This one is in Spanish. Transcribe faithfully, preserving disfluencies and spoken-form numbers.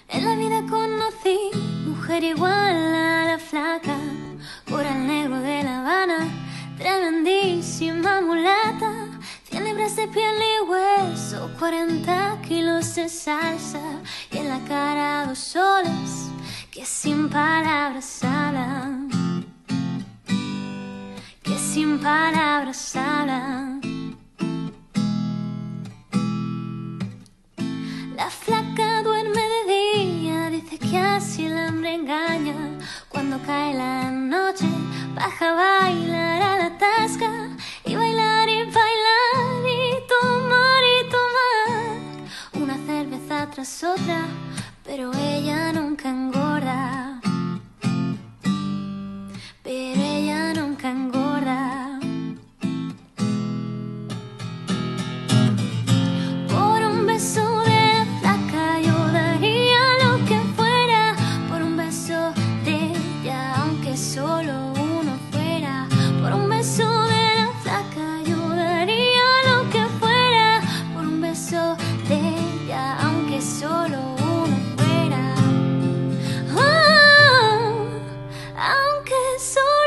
En la vida conocí mujer igual a la flaca, coral negro de La Habana, tremendísima mulata, cien libras de piel y hueso, cuarenta kilos de salsa, y en la cara dos soles que sin palabras hablan, que sin palabras hablan. La flaca duerme de día, dice que así el hambre engaña. Cuando cae la noche, baja a bailar a la tasca, y bailar y bailar y tomar y tomar una cerveza tras otra, pero ella nunca engorda, pero ella nunca engorda. Por un beso de la flaca yo daría lo que fuera, por un beso de ella, aunque solo uno fuera. Por un beso de la flaca yo daría lo que fuera, por un beso de ella, aunque solo uno fuera. Oh, aunque solo